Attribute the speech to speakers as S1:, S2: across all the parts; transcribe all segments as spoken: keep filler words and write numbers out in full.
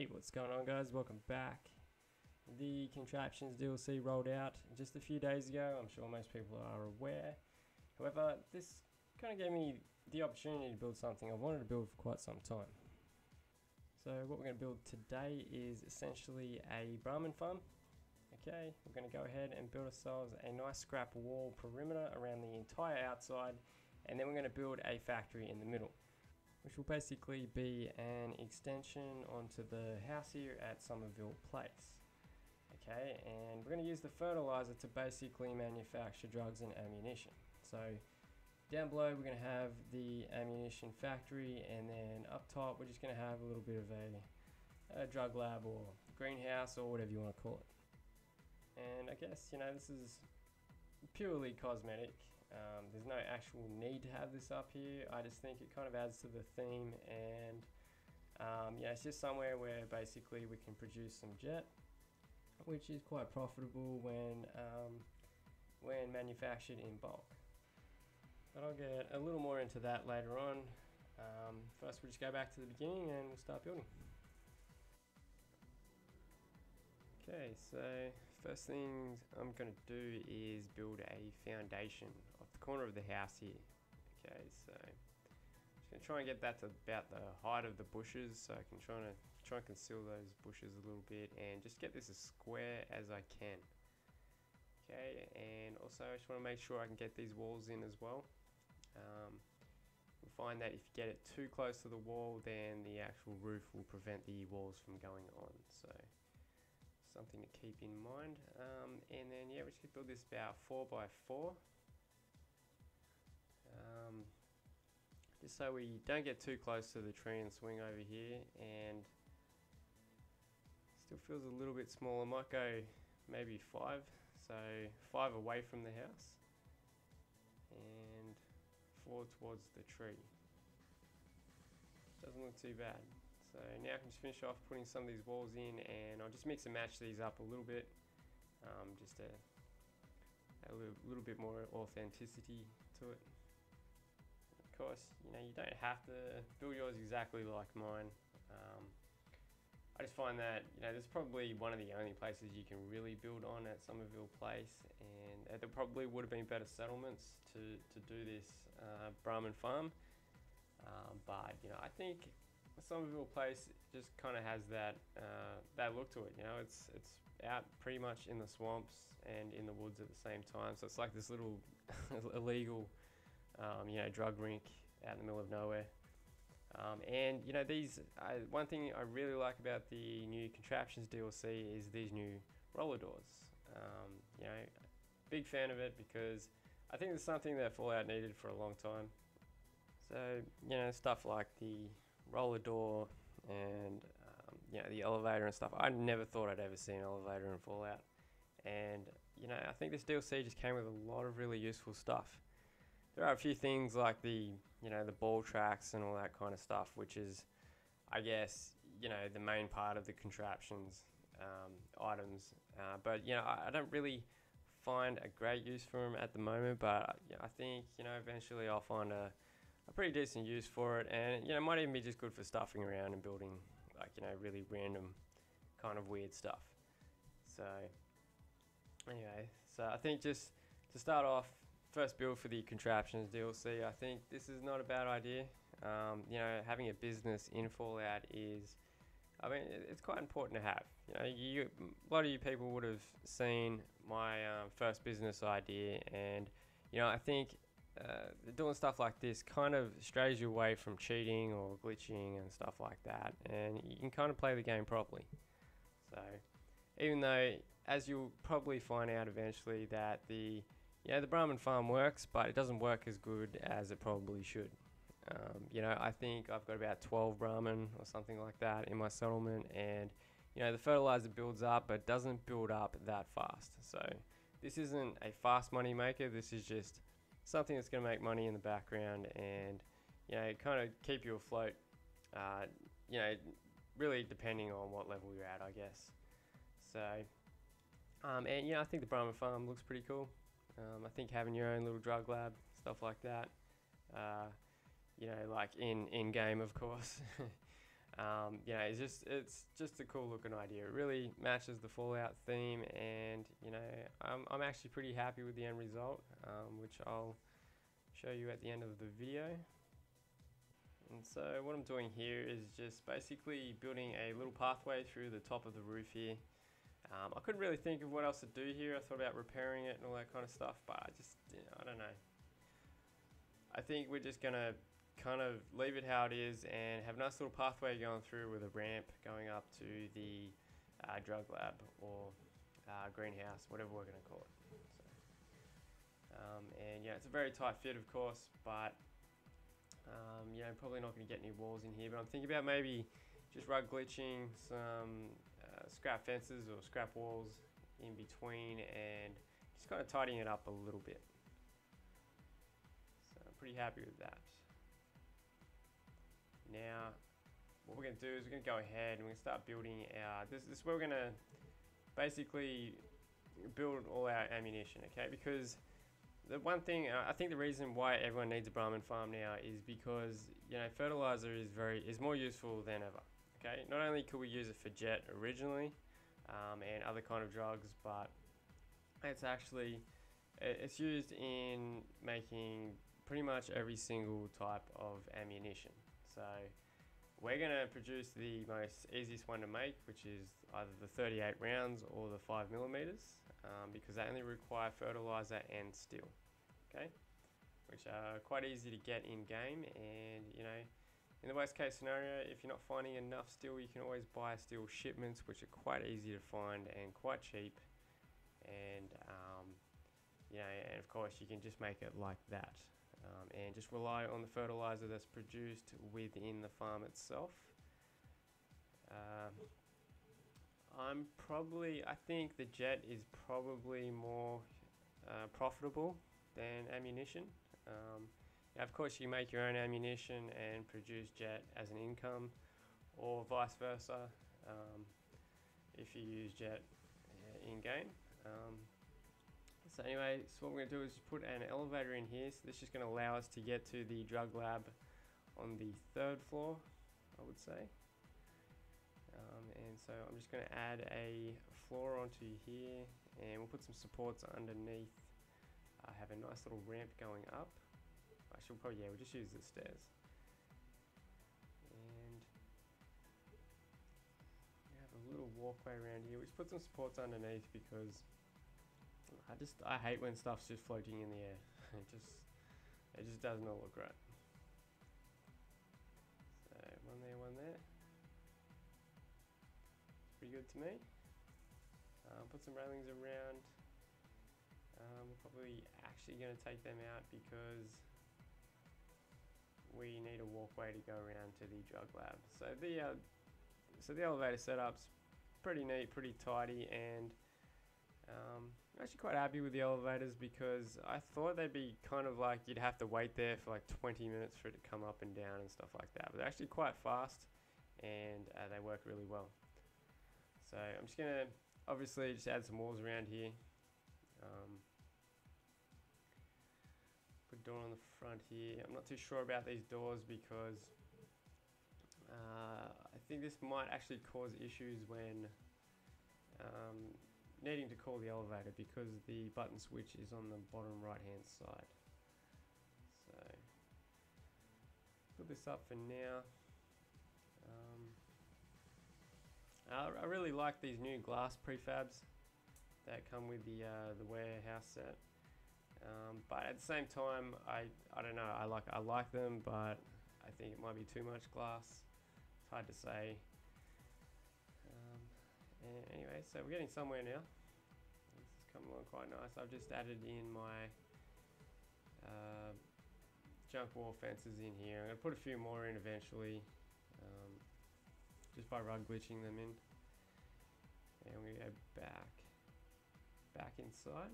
S1: Hey, what's going on, guys? Welcome back. The Contraptions D L C rolled out just a few days ago. I'm sure most people are aware. However, this kind of gave me the opportunity to build something I wanted to build for quite some time. So what we're going to build today is essentially a Brahmin farm. Okay, we're going to go ahead and build ourselves a nice scrap wall perimeter around the entire outside, and then we're going to build a factory in the middle, which will basically be an extension onto the house here at Somerville place. Okay, and we're going to use the fertilizer to basically manufacture drugs and ammunition. So down below we're going to have the ammunition factory, and then up top we're just going to have a little bit of a, a drug lab or greenhouse or whatever you want to call it. And I guess, you know, this is purely cosmetic. Um, there's no actual need to have this up here. I just think it kind of adds to the theme, and um, yeah, it's just somewhere where basically we can produce some jet, which is quite profitable when um, when manufactured in bulk. But I'll get a little more into that later on. Um, first we'll just go back to the beginning and we'll start building. Okay, so first thing I'm going to do is build a foundation off the corner of the house here. Okay, so I'm just going to try and get that to about the height of the bushes, so I can try to try and conceal those bushes a little bit and just get this as square as I can. Okay, and also I just want to make sure I can get these walls in as well. Um, you'll find that if you get it too close to the wall, then the actual roof will prevent the walls from going on. So something to keep in mind. Um, and then yeah, we're just gonna build this about four by four, um, just so we don't get too close to the tree and swing over here. And still feels a little bit small. I might go maybe five, so five away from the house and four towards the tree. Doesn't look too bad. So now I can just finish off putting some of these walls in, and I'll just mix and match these up a little bit, um, just to add a little, little bit more authenticity to it. Of course, you know, you don't have to build yours exactly like mine. Um, I just find that, you know, this is probably one of the only places you can really build on at Somerville Place, and uh, there probably would have been better settlements to, to do this uh, Brahmin farm. Um, but, you know, I think Somerville Place just kind of has that uh, that look to it. You know, it's it's out pretty much in the swamps and in the woods at the same time. So it's like this little illegal, um, you know, drug rink out in the middle of nowhere. Um, and you know, these I, one thing I really like about the new Contraptions D L C is these new roller doors. Um, you know, big fan of it because I think it's something that Fallout needed for a long time. So you know, stuff like the roller door and um, you know, the elevator and stuff. I never thought I'd ever see an elevator in Fallout, and you know, I think this D L C just came with a lot of really useful stuff. There are a few things like the you know the ball tracks and all that kind of stuff, which is, I guess, you know, the main part of the Contraptions um, items. Uh, but you know, I, I don't really find a great use for them at the moment. But you know, I think you know eventually I'll find a a pretty decent use for it, and you know, it might even be just good for stuffing around and building like, you know, really random kind of weird stuff. So anyway, so I think just to start off, first build for the Contraptions D L C, I think this is not a bad idea. Um, you know, having a business in Fallout is, I mean, it's quite important to have. You know, you, a lot of you people would have seen my um, first business idea, and you know, I think Uh, doing stuff like this kind of strays you away from cheating or glitching and stuff like that, and you can kind of play the game properly. So even though, as you'll probably find out eventually, that the you know the Brahmin farm works, but it doesn't work as good as it probably should. Um, you know, I think I've got about twelve Brahmin or something like that in my settlement, and you know, the fertilizer builds up, but doesn't build up that fast. So this isn't a fast money maker. This is just something that's going to make money in the background, and you know, kind of keep you afloat, uh, you know, really depending on what level you're at, I guess. So um, and yeah, I think the Brahmin farm looks pretty cool. um, I think having your own little drug lab, stuff like that, uh, you know, like in in game, of course, Um, you know, it's just it's just a cool looking idea. It really matches the Fallout theme, and you know, I'm I'm actually pretty happy with the end result, um, which I'll show you at the end of the video. And so what I'm doing here is just basically building a little pathway through the top of the roof here. Um, I couldn't really think of what else to do here. I thought about repairing it and all that kind of stuff, but I just, you know, I don't know. I think we're just gonna kind of leave it how it is and have a nice little pathway going through with a ramp going up to the uh, drug lab or uh, greenhouse, whatever we're gonna call it. So, um, and yeah, it's a very tight fit, of course, but um, you know, probably not gonna get any walls in here. But I'm thinking about maybe just rug glitching some uh, scrap fences or scrap walls in between and just kind of tidying it up a little bit. So I'm pretty happy with that. Now, what we're going to do is we're going to go ahead and we're going to start building our, this, this is where we're going to basically build all our ammunition, okay? Because the one thing, uh, I think the reason why everyone needs a Brahmin farm now is because, you know, fertilizer is very, is more useful than ever, okay? Not only could we use it for jet originally um, and other kind of drugs, but it's actually, it's used in making pretty much every single type of ammunition. So we're going to produce the most easiest one to make, which is either the thirty-eight rounds or the five millimeters, um, because they only require fertilizer and steel, okay, which are quite easy to get in game. And you know, in the worst case scenario, if you're not finding enough steel, you can always buy steel shipments, which are quite easy to find and quite cheap. And um, you know, and of course you can just make it like that. Um, and just rely on the fertilizer that's produced within the farm itself. Um, I'm probably, I think the jet is probably more uh, profitable than ammunition. Um, of course, you make your own ammunition and produce jet as an income, or vice versa um, if you use jet uh, in game. Um, So anyway, so what we're going to do is put an elevator in here. So this is just going to allow us to get to the drug lab on the third floor, I would say. Um, and so I'm just going to add a floor onto here, and we'll put some supports underneath. I have a nice little ramp going up. I should probably, yeah, we'll just use the stairs. And we have a little walkway around here. We just put some supports underneath because I just, I hate when stuff's just floating in the air. It just, it just does not look right. So one there, one there. It's pretty good to me. Um, put some railings around. Um, we're probably actually going to take them out because we need a walkway to go around to the drug lab. So the, uh, so the elevator setup's pretty neat, pretty tidy, and um, I'm actually quite happy with the elevators because I thought they'd be kind of like you'd have to wait there for like twenty minutes for it to come up and down and stuff like that. But they're actually quite fast, and uh, they work really well. So I'm just gonna obviously just add some walls around here. Um, put a door on the front here. I'm not too sure about these doors because uh, I think this might actually cause issues when um, needing to call the elevator, because the button switch is on the bottom right hand side. So put this up for now. Um, I, I really like these new glass prefabs that come with the uh, the warehouse set, um, but at the same time, I I don't know, I like I like them, but I think it might be too much glass. It's hard to say. And anyway, so we're getting somewhere now. This is coming along quite nice. I've just added in my uh, junk wall fences in here. I'm going to put a few more in eventually, um, just by rug glitching them in. And we go back, back inside.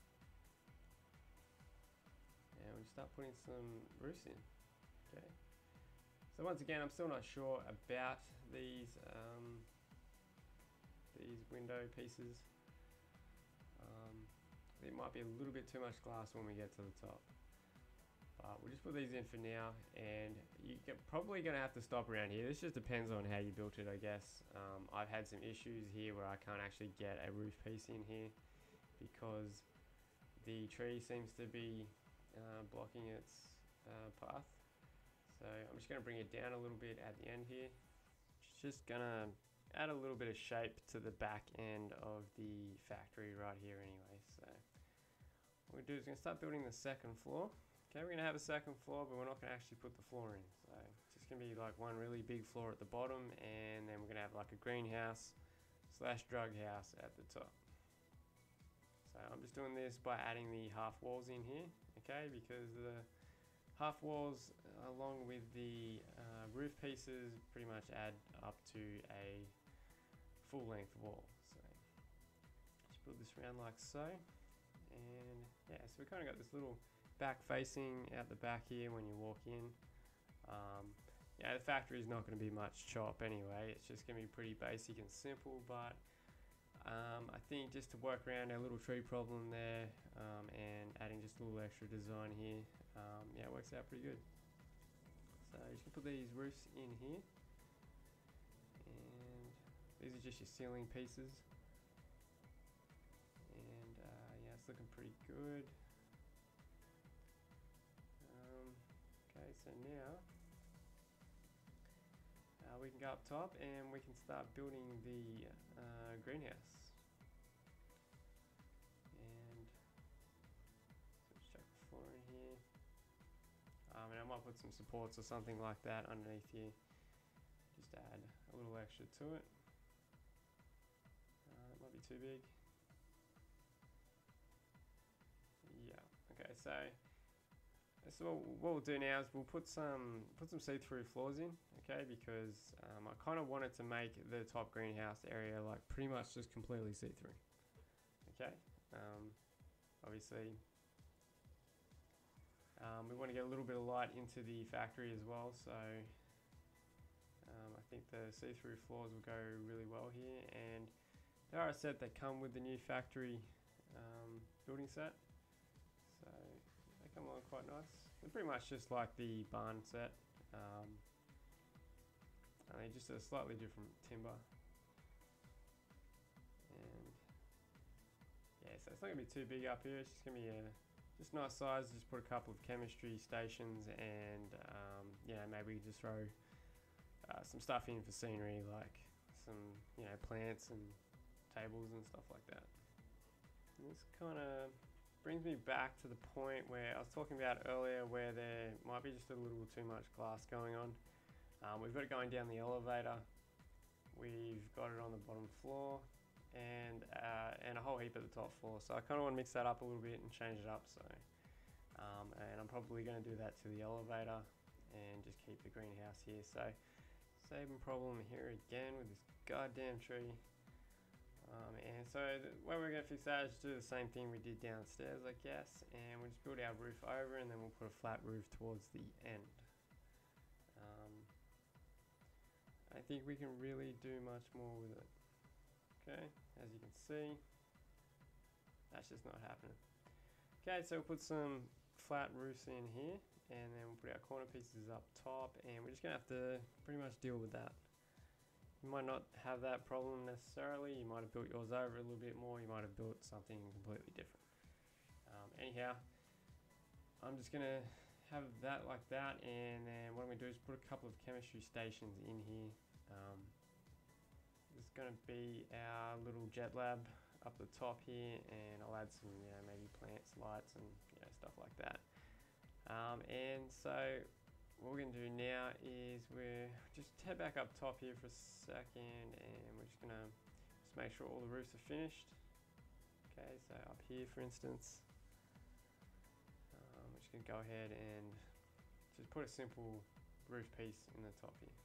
S1: And we start putting some roofs in. Okay. So once again, I'm still not sure about these. Um, these window pieces. Um, there might be a little bit too much glass when we get to the top, But we'll just put these in for now, and you're probably going to have to stop around here. This just depends on how you built it, I guess. Um, I've had some issues here where I can't actually get a roof piece in here because the tree seems to be uh, blocking its uh, path. So I'm just going to bring it down a little bit at the end here. Just going to add a little bit of shape to the back end of the factory right here anyway. So what we're going to do is going to start building the second floor. Okay, we're going to have a second floor, but we're not going to actually put the floor in. So it's just going to be like one really big floor at the bottom, and then we're going to have like a greenhouse slash drug house at the top. So I'm just doing this by adding the half walls in here, okay, because the half walls along with the uh, roof pieces pretty much add up to a full length wall. So just build this around like so, and yeah, so we kind of got this little back facing out the back here when you walk in. Um, yeah, the factory is not going to be much chop anyway. It's just going to be pretty basic and simple, but um, I think just to work around our little tree problem there um, and adding just a little extra design here, um, yeah, it works out pretty good. So you can put these roofs in here, and these are just your ceiling pieces, and uh, yeah, it's looking pretty good. Okay, so now uh, we can go up top and we can start building the uh, greenhouse. And so just check the floor in here. Um, and I might put some supports or something like that underneath here. Just add a little extra to it. Uh, it might be too big. Yeah. Okay, so. So what we'll do now is we'll put some put some see-through floors in, okay? Because um, I kind of wanted to make the top greenhouse area like pretty much just completely see-through, okay? Um, obviously, um, we want to get a little bit of light into the factory as well, so um, I think the see-through floors will go really well here. And there are a set that come with the new factory um, building set, so they come along quite nice. They're pretty much just like the barn set, um, only just a slightly different timber. And yeah, so it's not going to be too big up here. It's just going to be a just nice size. Just put a couple of chemistry stations, and um, yeah, maybe just throw uh, some stuff in for scenery, like some you know plants and tables and stuff like that. And this kind of brings me back to the point where I was talking about earlier, where there might be just a little too much glass going on. Um, we've got it going down the elevator, we've got it on the bottom floor, and uh, and a whole heap at the top floor. So I kind of want to mix that up a little bit and change it up. So um, and I'm probably going to do that to the elevator and just keep the greenhouse here. So same problem here again with this goddamn tree. Um, and so the way we're going to fix that is do the same thing we did downstairs, I guess, and we'll just build our roof over, and then we'll put a flat roof towards the end. Um, I think we can really do much more with it. Okay, as you can see, that's just not happening. Okay, so we'll put some flat roofs in here, and then we'll put our corner pieces up top, and we're just going to have to pretty much deal with that. You might not have that problem necessarily. You might have built yours over a little bit more. You might have built something completely different. Um, anyhow, I'm just going to have that like that, and then what I'm going to do is put a couple of chemistry stations in here. Um, this is going to be our little jet lab up the top here, and I'll add some, you know, maybe plants, lights, and you know, stuff like that. Um, and so what we're going to do now is we're just head back up top here for a second, and we're just going to just make sure all the roofs are finished. Okay, so up here for instance, um, we're just going to go ahead and just put a simple roof piece in the top here.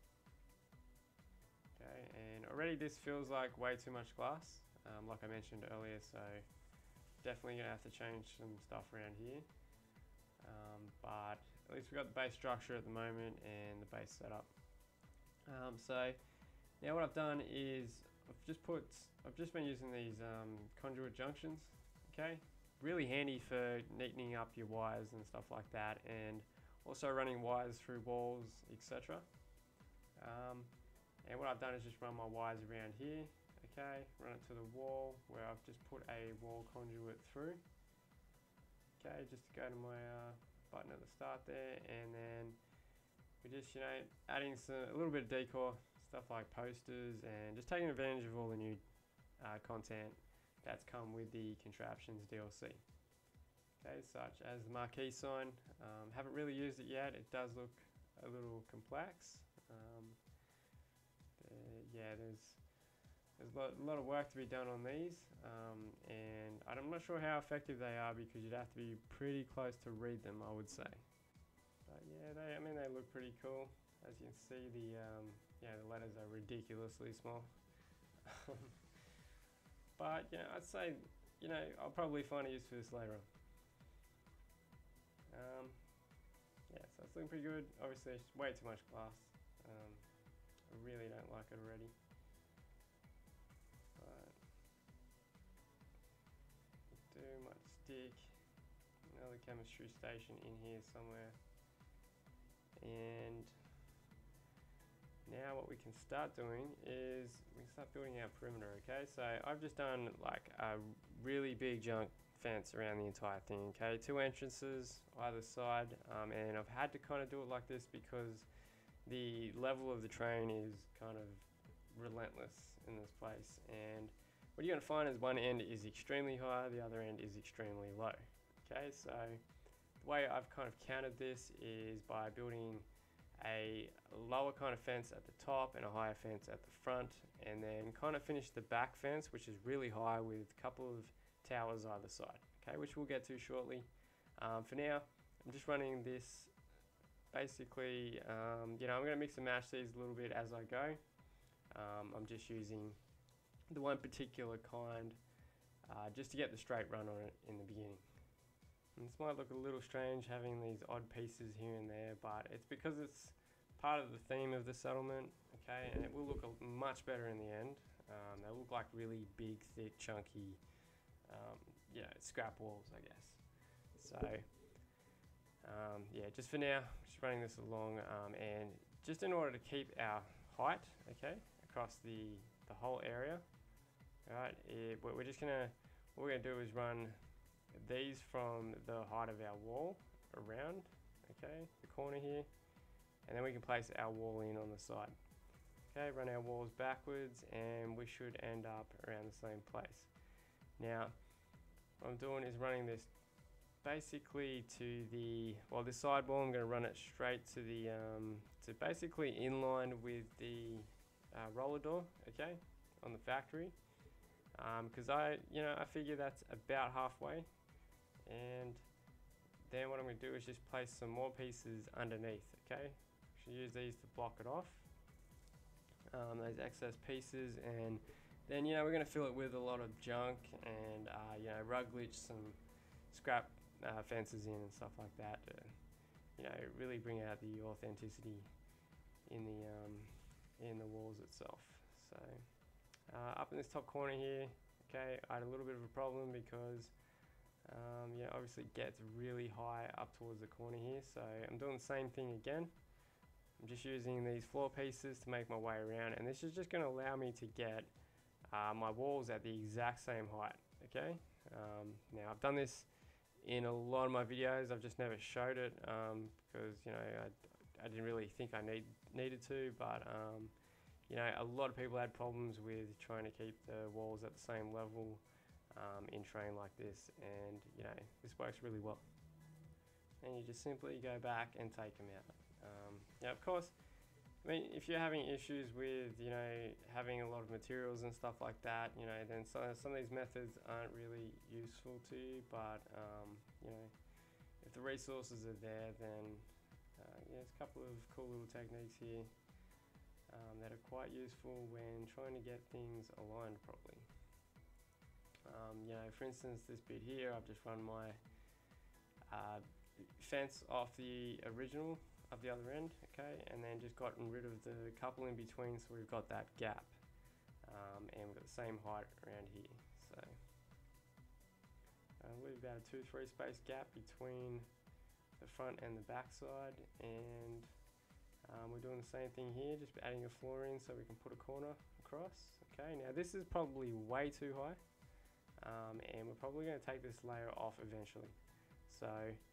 S1: Okay, and already this feels like way too much glass, um, like I mentioned earlier, so definitely going to have to change some stuff around here. Um, but at least we've got the base structure at the moment and the base setup. Um, so now what I've done is I've just put, I've just been using these um, conduit junctions, okay, really handy for neatening up your wires and stuff like that, and also running wires through walls, et cetera. Um, and what I've done is just run my wires around here, okay, run it to the wall where I've just put a wall conduit through. Okay, just to go to my uh, button at the start there, and then we're just, you know, adding some, a little bit of decor, stuff like posters, and just taking advantage of all the new uh, content that's come with the Contraptions D L C. Okay, such as the marquee sign. Um, haven't really used it yet. It does look a little complex. Um, the, yeah, there's there's a lot, a lot of work to be done on these, um, and I'm not sure how effective they are because you'd have to be pretty close to read them, I would say. But yeah, they, I mean, they look pretty cool. As you can see, the um, yeah, the letters are ridiculously small. But you know, I'd say, you know, I'll probably find a use for this later on. Um, yeah, so it's looking pretty good. Obviously, it's way too much glass. Um, I really don't like it already. But do might stick another chemistry station in here somewhere. And now what we can start doing is we can start building our perimeter. Okay, so I've just done like a really big junk fence around the entire thing. Okay, two entrances either side, um, and I've had to kind of do it like this because the level of the terrain is kind of relentless in this place, and what you're going to find is one end is extremely high, the other end is extremely low. Okay, so the way I've kind of countered this is by building a lower kind of fence at the top and a higher fence at the front, and then kind of finish the back fence, which is really high, with a couple of towers either side, okay, which we'll get to shortly. Um, for now, I'm just running this basically, um, you know, I'm going to mix and match these a little bit as I go. Um, I'm just using the one particular kind uh, just to get the straight run on it in the beginning. And this might look a little strange having these odd pieces here and there, but it's because it's part of the theme of the settlement, okay, and it will look a, much better in the end. Um, they look like really big, thick, chunky, um, you know, scrap walls, I guess. So, um, yeah, just for now, just running this along, um, and just in order to keep our height, okay, across the, the whole area, all right, it, we're just gonna, what we're gonna do is run these from the height of our wall around, okay, the corner here, and then we can place our wall in on the side. Okay, run our walls backwards and we should end up around the same place. Now, what I'm doing is running this basically to the, well, this side wall, I'm going to run it straight to the, um, to basically in line with the uh, roller door, okay, on the factory. Because um, I, you know, I figure that's about halfway. And then what I'm going to do is just place some more pieces underneath, okay? Should use these to block it off, um, those excess pieces, and then, you know, we're going to fill it with a lot of junk and, uh, you know, rug glitch, some scrap uh, fences in and stuff like that to, you know, really bring out the authenticity in the, um, in the walls itself. So, uh, up in this top corner here, okay, I had a little bit of a problem because Um, yeah, obviously it gets really high up towards the corner here, so I'm doing the same thing again. I'm just using these floor pieces to make my way around, and this is just going to allow me to get uh, my walls at the exact same height, okay? Um, now, I've done this in a lot of my videos, I've just never showed it um, because, you know, I, I didn't really think I need, needed to, but, um, you know, a lot of people had problems with trying to keep the walls at the same level Um, in terrain like this, and you know, this works really well. And you just simply go back and take them out. Um, now, of course, I mean, if you're having issues with, you know, having a lot of materials and stuff like that, you know, then some, some of these methods aren't really useful to you, but um, you know, if the resources are there, then uh, yeah, there's a couple of cool little techniques here um, that are quite useful when trying to get things aligned properly. Um, you know, for instance, this bit here, I've just run my uh, fence off the original of the other end, okay, and then just gotten rid of the couple in between, so we've got that gap, um, and we've got the same height around here. So, uh, leave about a two three space gap between the front and the back side, and um, we're doing the same thing here, just adding a floor in so we can put a corner across. Okay, now this is probably way too high, um, and we're probably going to take this layer off eventually. So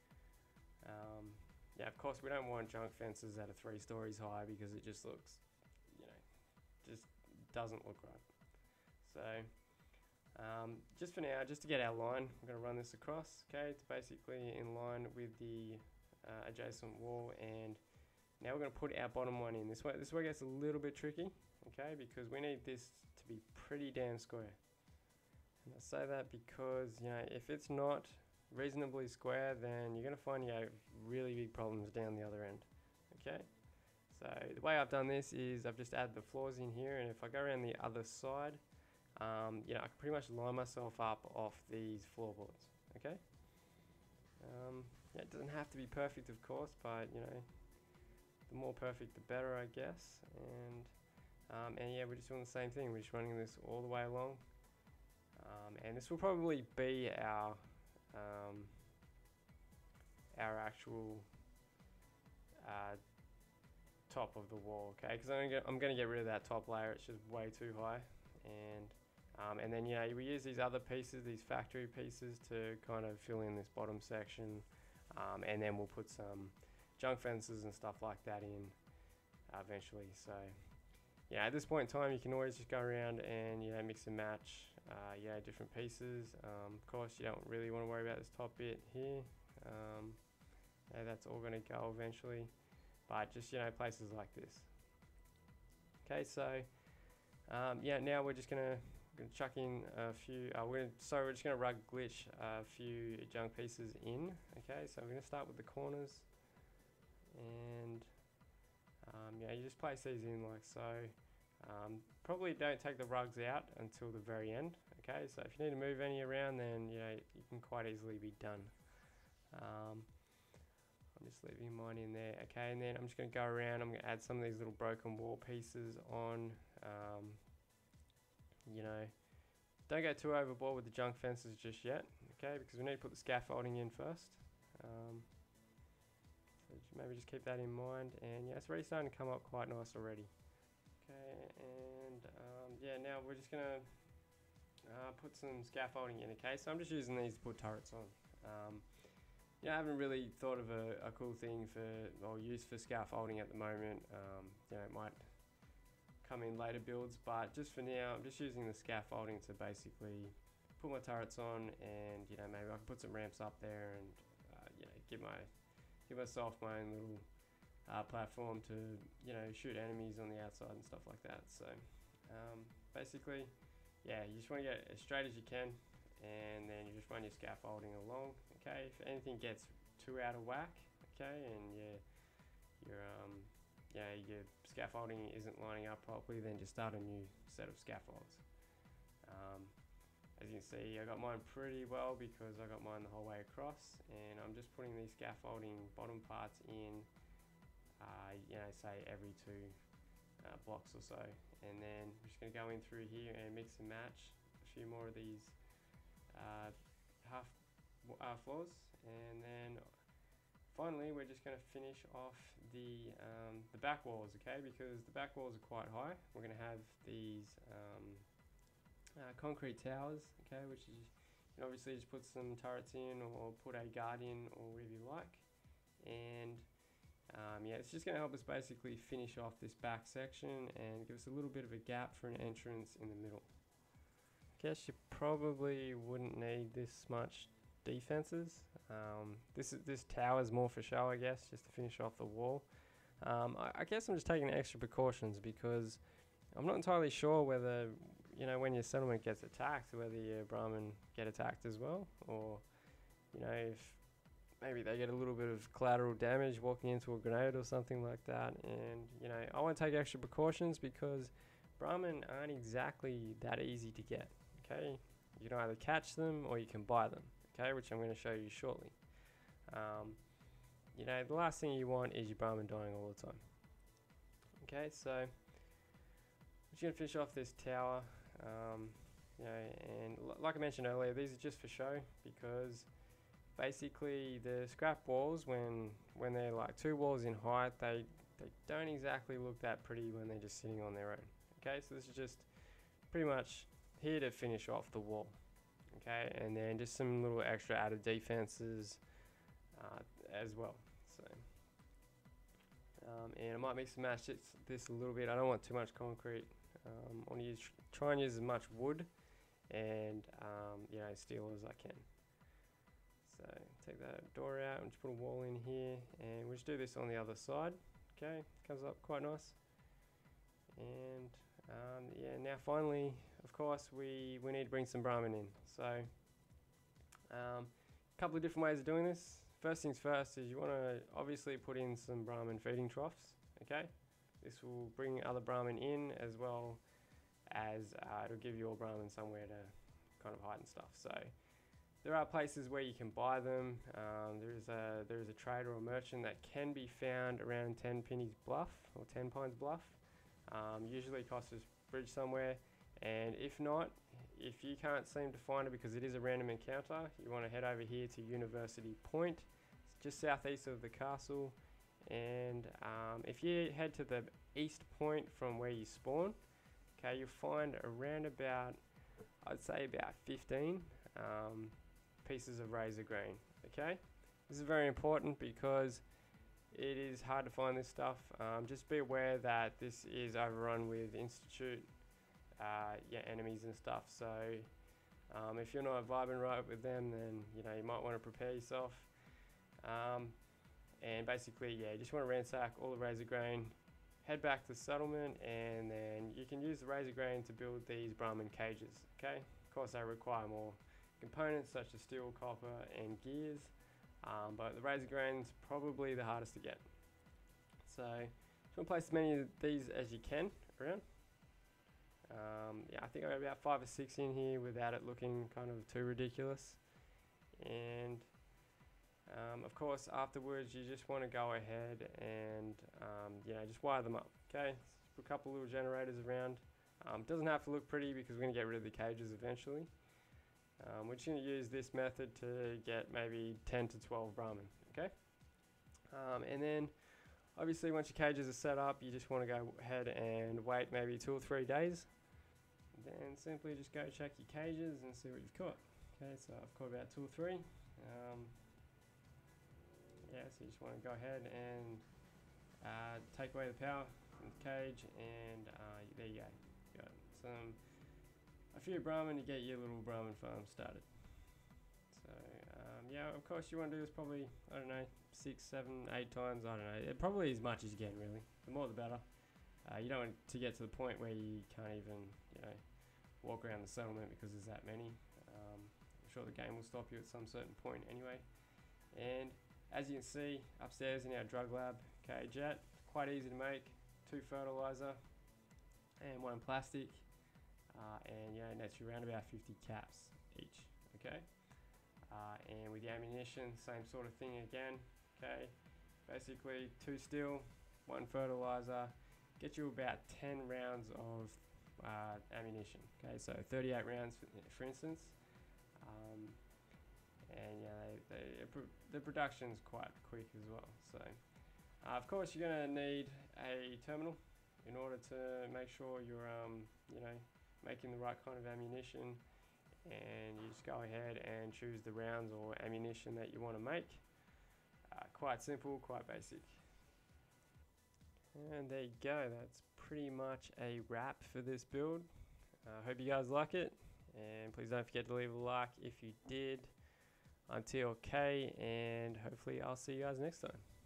S1: um, yeah, of course we don't want junk fences that are three stories high, because it just looks, you know, just doesn't look right. So um, just for now, just to get our line, I'm going to run this across, okay, to basically in line with the uh, adjacent wall, and now we're going to put our bottom one in. This way, this way gets a little bit tricky, okay, because we need this to be pretty damn square. And I say that because, you know, if it's not reasonably square, then you're going to find you have really big problems down the other end, okay. So the way I've done this is I've just added the floors in here, and if I go around the other side, um, you know, I can pretty much line myself up off these floorboards, okay. Um, yeah, it doesn't have to be perfect, of course, but you know, the more perfect the better, I guess. And um, and yeah, we're just doing the same thing. We're just running this all the way along, um, and this will probably be our um, our actual uh, top of the wall, okay? Because I'm gonna I'm gonna get rid of that top layer. It's just way too high, and um, and then you know we use these other pieces, these factory pieces, to kind of fill in this bottom section, um, and then we'll put some junk fences and stuff like that in uh, eventually. So yeah, at this point in time, you can always just go around and you know mix and match, uh, yeah, different pieces. Um, of course, you don't really want to worry about this top bit here. Um, yeah, that's all going to go eventually, but just you know places like this. Okay, so um, yeah, now we're just gonna, gonna chuck in a few. Uh, we're gonna, so we're just gonna rug glitch a few junk pieces in. Okay, so we're gonna start with the corners. And um, yeah, you just place these in like so. Um, probably don't take the rugs out until the very end. Okay, so if you need to move any around, then you know you can quite easily be done. Um, I'm just leaving mine in there. Okay, and then I'm just going to go around. I'm going to add some of these little broken wall pieces on. Um, you know, don't go too overboard with the junk fences just yet. Okay, because we need to put the scaffolding in first. Um, Maybe just keep that in mind, and yeah, it's already starting to come up quite nice already. Okay, and um, yeah, now we're just gonna uh, put some scaffolding in. Okay, so I'm just using these to put turrets on. Um, yeah, I haven't really thought of a, a cool thing for or use for scaffolding at the moment. Um, you know, it might come in later builds, but just for now, I'm just using the scaffolding to basically put my turrets on, and you know, maybe I can put some ramps up there, and uh, you know, give my give myself my own little uh, platform to, you know, shoot enemies on the outside and stuff like that. So um, basically, yeah, you just want to get as straight as you can, and then you just run your scaffolding along. Okay, if anything gets too out of whack, okay, and your your um yeah your scaffolding isn't lining up properly, then just start a new set of scaffolds. Um, As you can see, I got mine pretty well because I got mine the whole way across, and I'm just putting these scaffolding bottom parts in, uh, you know, say every two uh, blocks or so. And then we're just going to go in through here and mix and match a few more of these uh, half uh, floors. And then finally, we're just going to finish off the, um, the back walls, okay, because the back walls are quite high. We're going to have these um, Uh, concrete towers, okay, which is, you can obviously just put some turrets in or put a guard in or whatever you like, and um, yeah, it's just going to help us basically finish off this back section and give us a little bit of a gap for an entrance in the middle. Guess you probably wouldn't need this much defenses. Um, this is this tower is more for show, I guess, just to finish off the wall. Um, I, I guess I'm just taking extra precautions because I'm not entirely sure whether, you know, when your settlement gets attacked, whether your Brahmin get attacked as well, or, you know, if maybe they get a little bit of collateral damage walking into a grenade or something like that. And, you know, I want to take extra precautions because Brahmin aren't exactly that easy to get, okay? You can either catch them or you can buy them, okay, which I'm going to show you shortly. Um, you know, the last thing you want is your Brahmin dying all the time. Okay, so I'm just going to finish off this tower. Um, you know, and like I mentioned earlier, these are just for show, because basically the scrap walls, when when they're like two walls in height, they they don't exactly look that pretty when they're just sitting on their own. Okay, so this is just pretty much here to finish off the wall. Okay, and then just some little extra added defenses uh, as well. So, um, and I might mix and match this, this a little bit. I don't want too much concrete. Um, I want to use, try and use as much wood and um, you know, steel as I can. So take that door out and just put a wall in here, and we'll just do this on the other side. Okay, comes up quite nice. And um, yeah, now finally, of course, we, we need to bring some Brahmin in. So um, a couple of different ways of doing this. First things first is you want to obviously put in some Brahmin feeding troughs. Okay, this will bring other Brahmin in, as well as uh, it'll give your Brahmin somewhere to kind of hide and stuff. So there are places where you can buy them. Um, there is a there is a trader or merchant that can be found around Ten Pennies Bluff or Ten Pines Bluff. Um, usually costs us bridge somewhere, and if not, if you can't seem to find it because it is a random encounter, you want to head over here to University Point. It's just southeast of the castle, and um, if you head to the east point from where you spawn, okay, you'll find around about, I'd say about fifteen um, pieces of razor grain. Okay, this is very important because it is hard to find this stuff. Um, just be aware that this is overrun with Institute uh, yeah, enemies and stuff. So um, if you're not vibing right with them, then you know you might want to prepare yourself. Um, and basically, yeah, you just want to ransack all the razor grain, head back to the settlement, and then you can use the razor grain to build these Brahmin cages. Okay, of course they require more components such as steel, copper, and gears. Um, but the razor grain's probably the hardest to get. So just want to place as many of these as you can around. Um, yeah, I think I got about five or six in here without it looking kind of too ridiculous. And um, of course, afterwards, you just want to go ahead and um, you know, just wire them up. Okay, so put a couple little generators around. Um, doesn't have to look pretty because we're going to get rid of the cages eventually. Um, we're just going to use this method to get maybe ten to twelve Brahmin, okay? Um, and then, obviously, once your cages are set up, you just want to go ahead and wait maybe two or three days. Then simply just go check your cages and see what you've caught. Okay, so I've caught about two or three. Um, yeah, so you just want to go ahead and uh, take away the power from the cage, and uh, there you go. You got some... a few Brahmin to get your little Brahmin farm started. So um, yeah, of course you want to do this probably, I don't know, six, seven, eight times, I don't know, it probably as much as you can really. The more the better. Uh, you don't want to get to the point where you can't even, you know, walk around the settlement because there's that many. Um, I'm sure the game will stop you at some certain point anyway. And as you can see, upstairs in our drug lab, okay, jet, quite easy to make, two fertilizer and one plastic. Uh, and yeah, that's around about fifty caps each, okay? Uh, and with the ammunition, same sort of thing again, okay? Basically, two steel, one fertilizer, get you about ten rounds of uh, ammunition, okay? So thirty-eight rounds, for, for instance. Um, and yeah, they, they, the production's quite quick as well. So, uh, of course, you're going to need a terminal in order to make sure you're, um, you know, making the right kind of ammunition, and you just go ahead and choose the rounds or ammunition that you want to make. Uh, quite simple, quite basic. And there you go, that's pretty much a wrap for this build. I uh, hope you guys like it, and please don't forget to leave a like if you did. I'm T L K, and hopefully I'll see you guys next time.